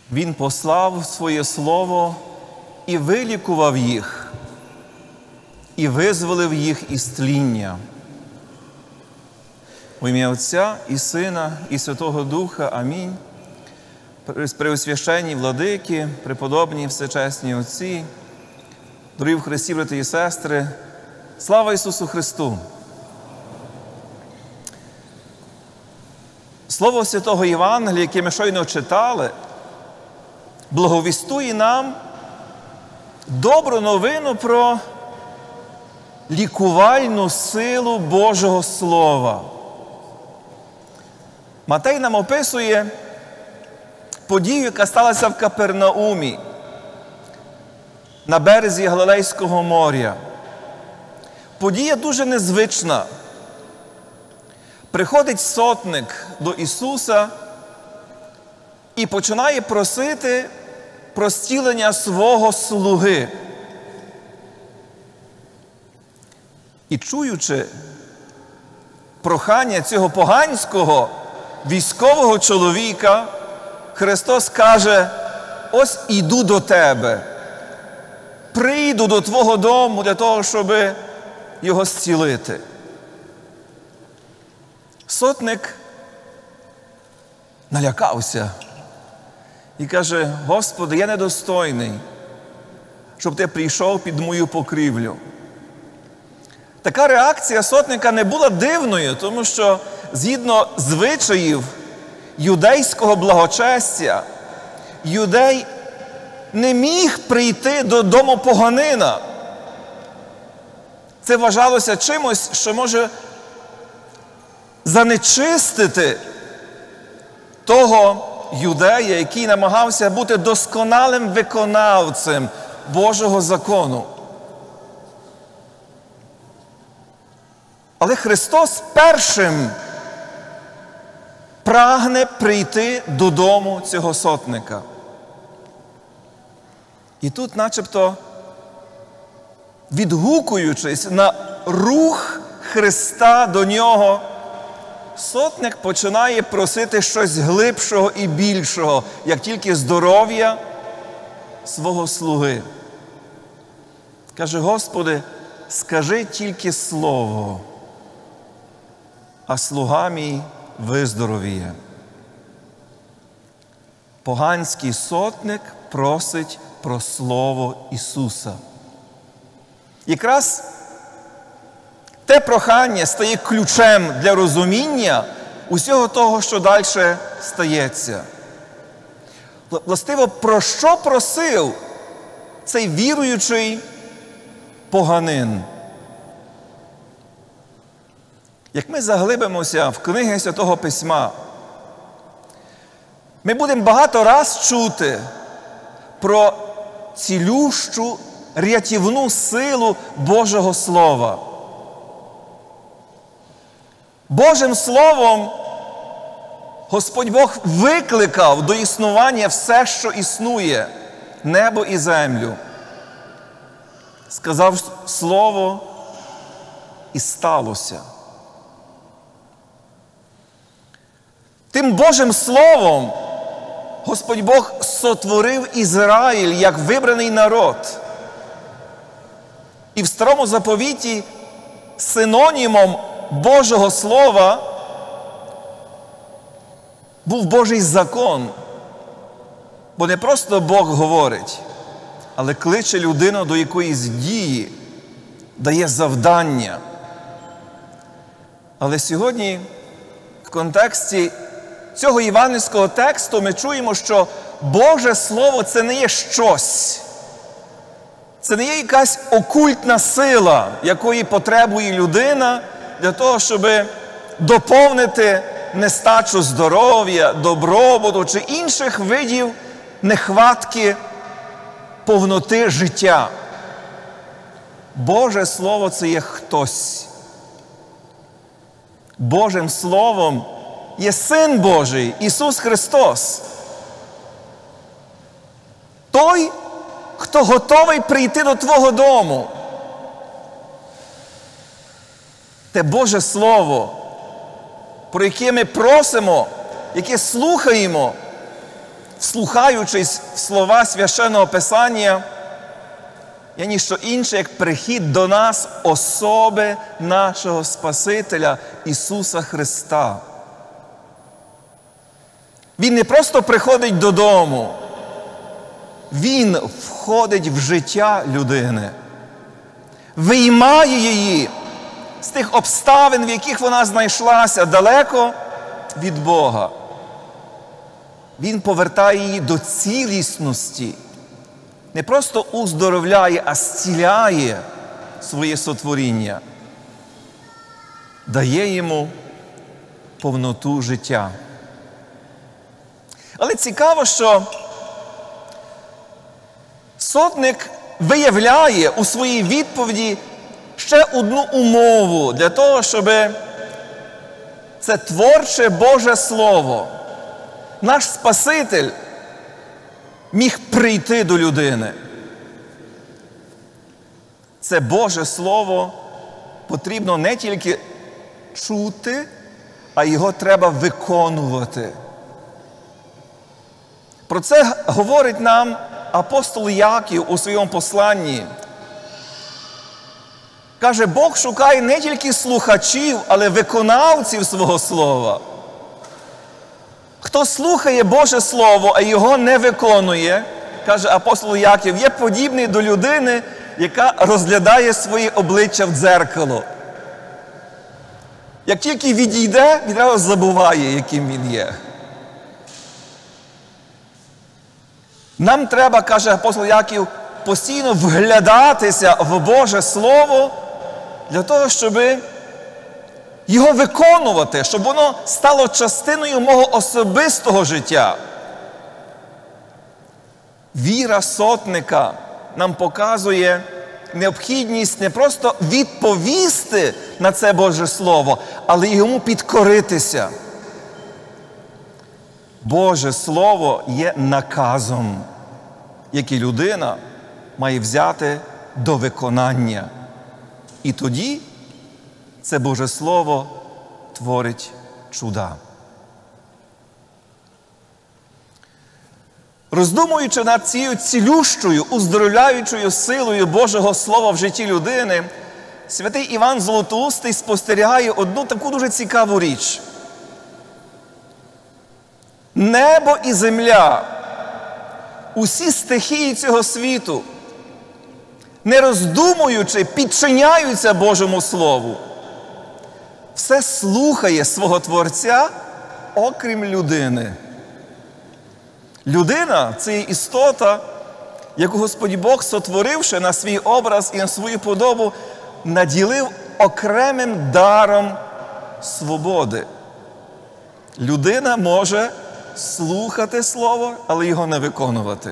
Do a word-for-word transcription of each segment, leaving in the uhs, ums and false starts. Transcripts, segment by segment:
Він послав своє слово і вилікував їх, і визволив їх із тління. В ім'я Отця і Сина, і Святого Духа. Амінь. Преосвященні владики, преподобні, всечесні отці, дорогі в Христі, брати і сестри, слава Ісусу Христу! Слово Святого Євангелія, яке ми щойно читали, благовістує нам добру новину про лікувальну силу Божого Слова. Матей нам описує подію, яка сталася в Капернаумі, на березі Галилейського моря. Подія дуже незвична. Приходить сотник до Ісуса і починає просити про зцілення свого слуги. І чуючи прохання цього поганського військового чоловіка, Христос каже: ось іду до тебе, прийду до твого дому для того, щоб його зцілити. Сотник налякався і каже: Господи, я недостойний, щоб ти прийшов під мою покрівлю. Така реакція сотника не була дивною, тому що згідно звичаїв юдейського благочестя, юдей не міг прийти додому поганина. Це вважалося чимось, що може занечистити того юдея, який намагався бути досконалим виконавцем Божого закону. Але Христос першим прагне прийти додому цього сотника. І тут, начебто, відгукуючись на рух Христа до нього, сотник починає просити щось глибшого і більшого, як тільки здоров'я свого слуги. Каже: Господи, скажи тільки слово, а слуга мій виздоровіє. Поганський сотник просить про слово Ісуса. Якраз те прохання стає ключем для розуміння усього того, що далі стається. Властиво, про що просив цей віруючий поганин? Як ми заглибимося в книги Святого Письма, ми будемо багато раз чути про цілющу, рятівну силу Божого Слова. Божим Словом Господь Бог викликав до існування все, що існує, небо і землю. Сказав слово, і сталося. Тим Божим Словом Господь Бог сотворив Ізраїль як вибраний народ. І в Старому Заповіті синонімом Божого Слова був Божий закон. Бо не просто Бог говорить, але кличе людину до якоїсь дії, дає завдання. Але сьогодні в контексті цього євангельського тексту ми чуємо, що Боже Слово – це не є щось. Це не є якась окультна сила, якої потребує людина для того, щоб доповнити нестачу здоров'я, добробуту чи інших видів нехватки повноти життя. Боже Слово – це є хтось. Божим Словом є Син Божий, Ісус Христос. Той, хто готовий прийти до твого дому. Те Боже Слово, про яке ми просимо, яке слухаємо, вслухаючись в слова Священного Писання, є ніщо інше, як прихід до нас особи нашого Спасителя Ісуса Христа. Він не просто приходить додому, Він входить в життя людини, виймає її з тих обставин, в яких вона знайшлася, далеко від Бога. Він повертає її до цілісності, не просто уздоровляє, а зціляє своє сотворіння, дає йому повноту життя. Але цікаво, що сотник виявляє у своїй відповіді ще одну умову для того, щоб це творче Боже Слово, наш Спаситель, міг прийти до людини. Це Боже Слово потрібно не тільки чути, а його треба виконувати. Про це говорить нам апостол Яків у своєму посланні. Каже, Бог шукає не тільки слухачів, але виконавців свого слова. Хто слухає Боже Слово, а його не виконує, каже апостол Яків, є подібний до людини, яка розглядає своє обличчя в дзеркало. Як тільки відійде, відразу забуває, яким він є. Нам треба, каже апостол Яків, постійно вглядатися в Боже Слово для того, щоб його виконувати, щоб воно стало частиною мого особистого життя. Віра сотника нам показує необхідність не просто відповісти на це Боже Слово, але й йому підкоритися. Боже Слово є наказом, який людина має взяти до виконання. І тоді це Боже Слово творить чуда. Роздумуючи над цією цілющою, уздоровляючою силою Божого Слова в житті людини, святий Іван Золотоустий спостерігає одну таку дуже цікаву річ. Небо і земля, усі стихії цього світу, не роздумуючи, підчиняються Божому Слову. Все слухає свого Творця, окрім людини. Людина – це істота, яку Господь Бог, сотворивши на свій образ і на свою подобу, наділив окремим даром свободи. Людина може слухати Слово, але його не виконувати.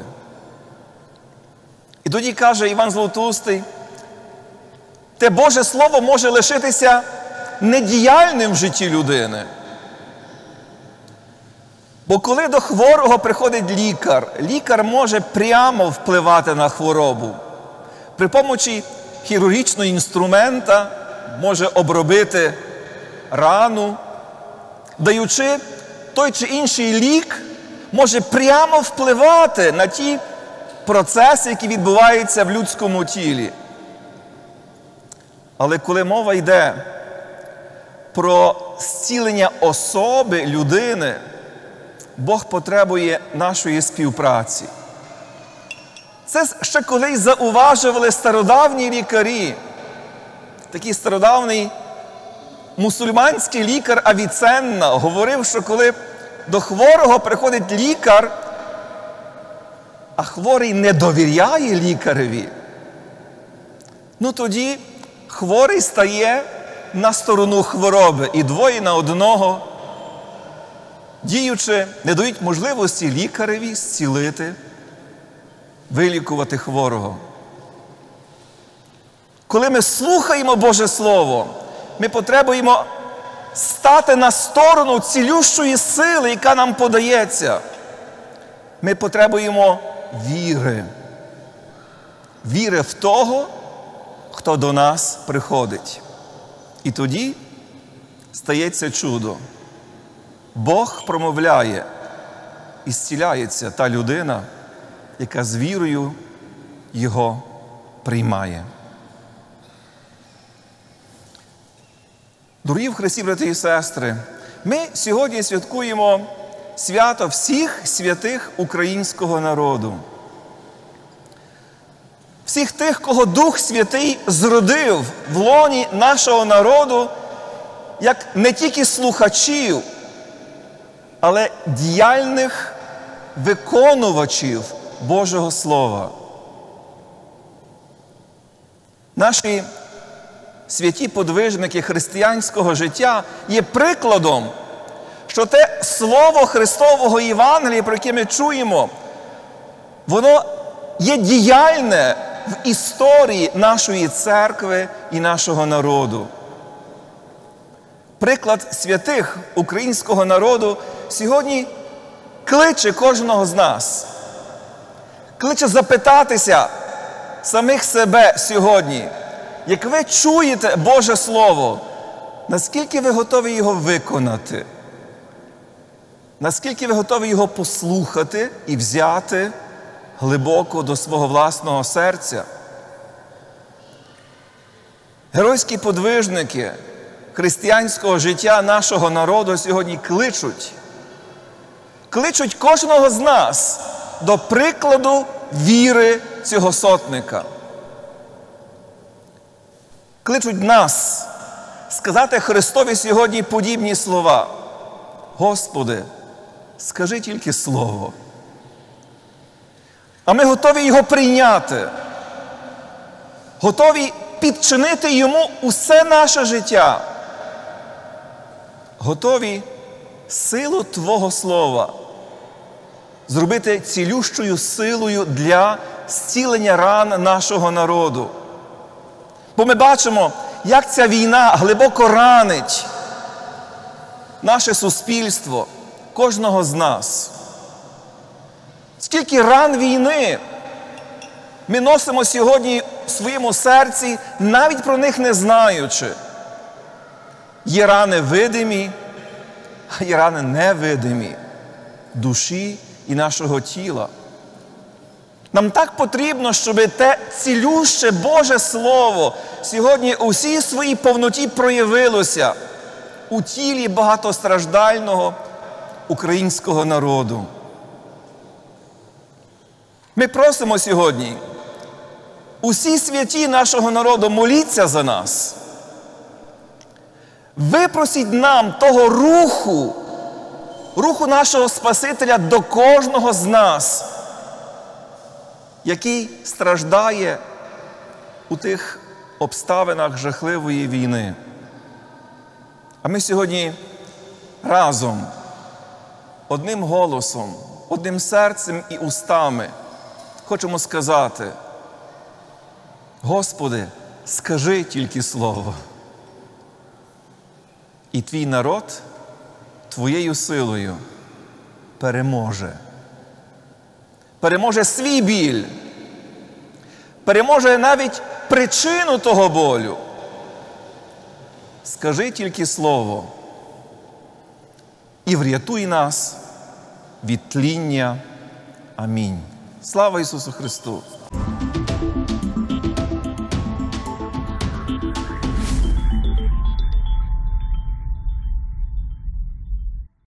І тоді каже Іван Золотоустий, те Боже Слово може лишитися недіяльним в житті людини. Бо коли до хворого приходить лікар, лікар може прямо впливати на хворобу. При помочі хірургічного інструмента може обробити рану, даючи той чи інший лік, може прямо впливати на ті процеси, які відбуваються в людському тілі. Але коли мова йде про зцілення особи людини, Бог потребує нашої співпраці. Це ще колись зауважували стародавні лікарі. Такий стародавній мусульманський лікар Авіценна говорив, що коли до хворого приходить лікар, а хворий не довіряє лікареві, ну тоді хворий стає на сторону хвороби, і двоє на одного, діючи, не дають можливості лікареві зцілити, вилікувати хворого. Коли ми слухаємо Боже Слово, ми потребуємо стати на сторону цілющої сили, яка нам подається. Ми потребуємо віри. Віри в того, хто до нас приходить. І тоді стається чудо. Бог промовляє, і зціляється та людина, яка з вірою його приймає. Дорогі в Христі, брати і сестри, ми сьогодні святкуємо свято всіх святих українського народу. Всіх тих, кого Дух Святий зродив в лоні нашого народу, як не тільки слухачів, але діяльних виконувачів Божого Слова. Наші святі подвижники християнського життя є прикладом, що те Слово Христового Євангелія, про яке ми чуємо, воно є діяльне в історії нашої церкви і нашого народу. Приклад святих українського народу сьогодні кличе кожного з нас. Кличе запитатися самих себе сьогодні, як ви чуєте Боже Слово, наскільки ви готові його виконати? Наскільки ви готові його послухати і взяти глибоко до свого власного серця? Геройські подвижники християнського життя нашого народу сьогодні кличуть, кличуть кожного з нас до прикладу віри цього сотника. Кличуть нас сказати Христові сьогодні подібні слова. Господи, скажи тільки слово. А ми готові його прийняти, готові підчинити йому усе наше життя, готові силу Твого Слова зробити цілющою силою для зцілення ран нашого народу. Бо ми бачимо, як ця війна глибоко ранить наше суспільство, кожного з нас. Скільки ран війни ми носимо сьогодні в своєму серці, навіть про них не знаючи. Є рани видимі, а є рани невидимі душі і нашого тіла. Нам так потрібно, щоб те цілюще Боже Слово сьогодні у всій своїй повноті проявилося у тілі багатостраждального українського народу. Ми просимо сьогодні, усі святі нашого народу, моліться за нас. Випросіть нам того руху, руху нашого Спасителя до кожного з нас, який страждає у тих обставинах жахливої війни. А ми сьогодні разом, одним голосом, одним серцем і устами хочемо сказати: Господи, скажи тільки слово. І твій народ твоєю силою переможе. Переможе свій біль, переможе навіть причину того болю. Скажи тільки слово і врятуй нас від тління. Амінь. Слава Ісусу Христу!